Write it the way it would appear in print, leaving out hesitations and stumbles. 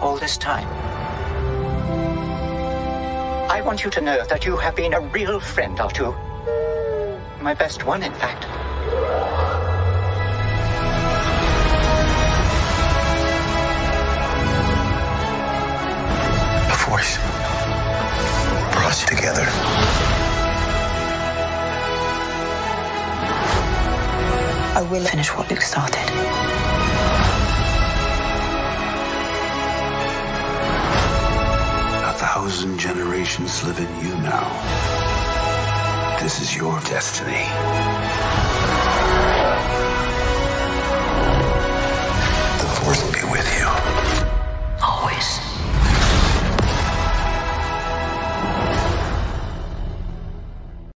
all this time. I want you to know that you have been a real friend, R2. My best one, in fact. The Force brought us together. I will finish what Luke started. 1,000 generations live in you now. This is your destiny.